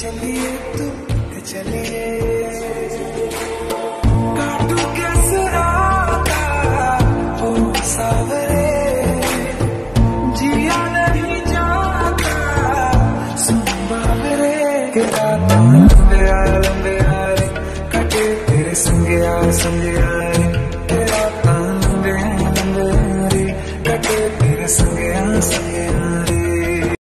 चलिए तू चलिए काटू कैसे राता ओ सावरे जिया नहीं जाता सुन बावरे के राता लंबे यारे कटे तेरे संगे यारे के राता लंबे यारे कटे तेरे संगे